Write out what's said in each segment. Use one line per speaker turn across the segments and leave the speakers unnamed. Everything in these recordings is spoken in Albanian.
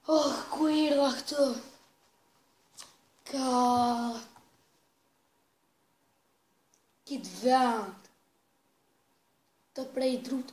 Oh, ku erdha këtë? Ka... Kitë vend. Të prej drut.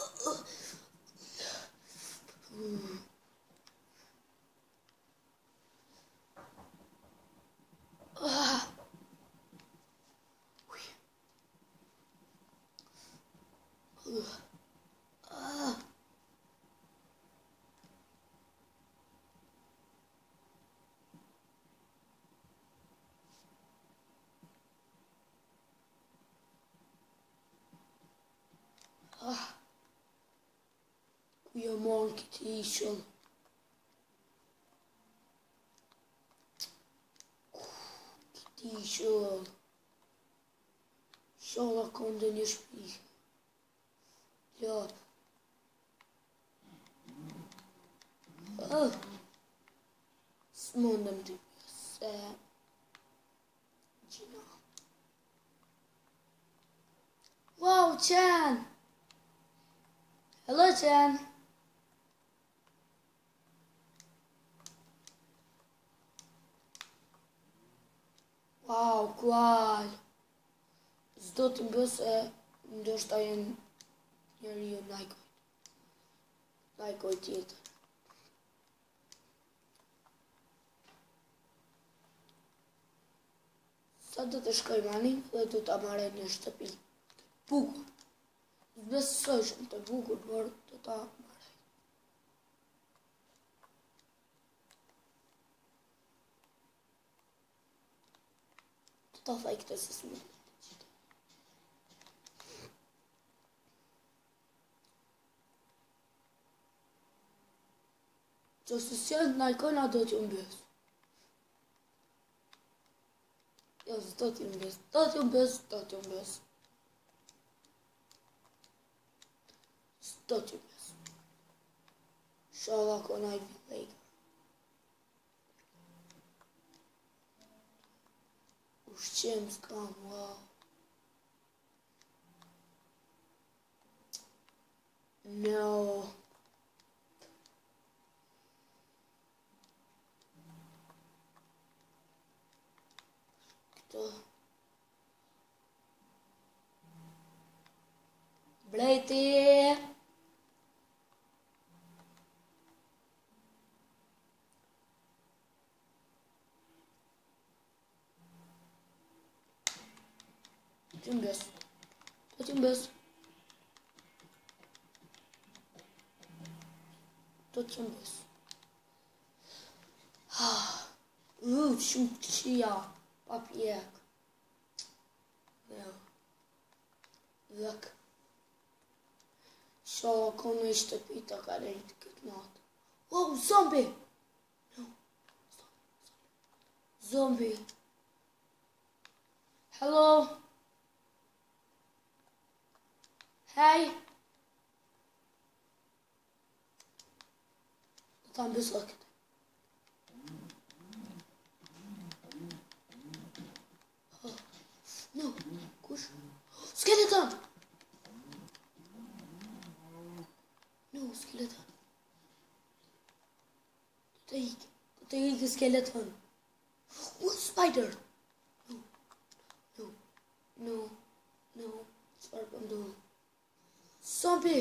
Ku jo morën këtë ishën? Këtë ishën. Shola konde një shpi. Lot. S'mundem të se... Gjina. Wow, Chen! Hello, Chen! Wow, kual! S'do të mbës e ndoshta jenë njëri ju lajkojt. Lajkojt tjetër. Sa do të shkoj manin dhe do të amare një shtëpi. Bukur. Besoj shumë të bukur, por do të amare. Do të thaj këtë se s'më. Që se s'janë të najkojna do t'ju mbës. Jo, s'do t'ju mbës, do t'ju mbës, do t'ju mbës. S'do t'ju mbës. Shola konaj villejka. Ushqim s'kam, wow. No. Blejti! T'ju mbës. Do t'ju mbës. Do t'ju mbës. Shumë të qia. Pa pjek. No. Dhek. Shola kone i shtëpi të ka rejtë këtë natë. Oh, zombi! No. Zombi. Hello? Hey? Do ta mbës këtë. No, kush? Skeleton! No, skeleton. Do të ikë skeleton. Oh, spider! No. Çfarë po ndodh? Zombie!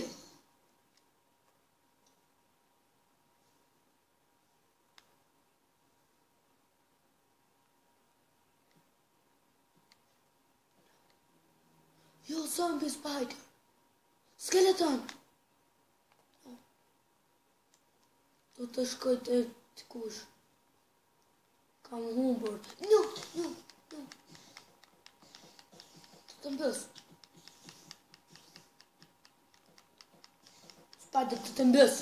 Jo, zombie spider. Skeleton. Do të shkoj të kush. Kam humbur. No. Të mbës. Spider të mbës.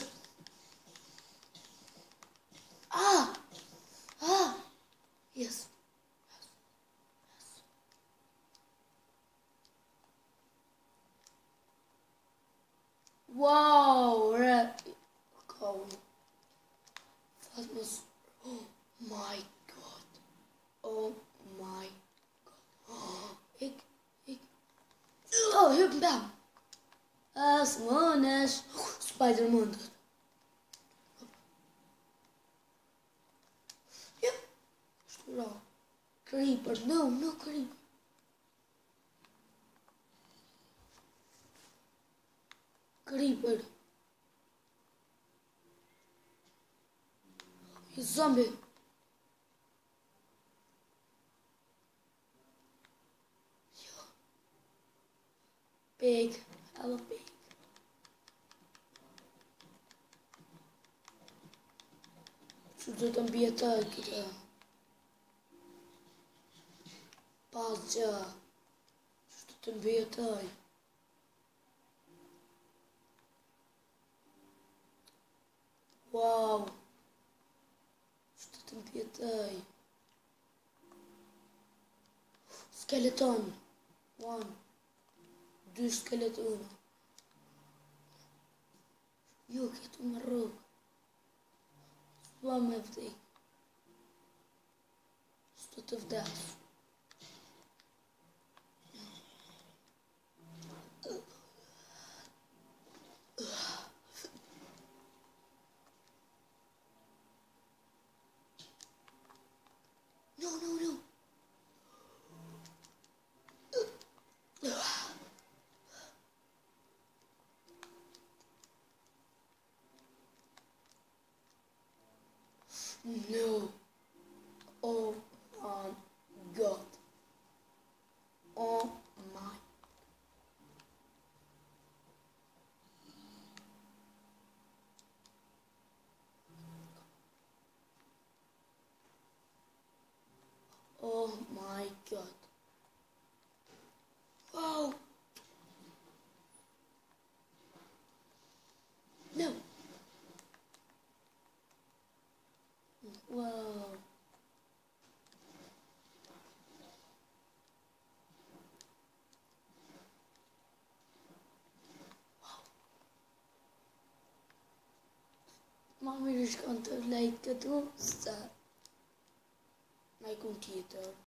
Yes. Wow, red. Cold. That was, oh my god. Oh my god. Ik. Oh, hyp bam. As monas. Spider-Man. Rock. Creeper. No, no creeper. Creeper. He's zombie. Pig. Hello, pig. Şurada tam bir yatağa girer. Bazca. Şurada tam bir yatağa. Wow. Şurada tam bir yatağa. Skeleton. One. Du skeleton. Yok et umarım. One everything. State of death. No, no, no. No. Oh my god. Oh my. Oh my god. Wow. No. Wow. Mami, ich konnte like het doen staan. Mijn computer.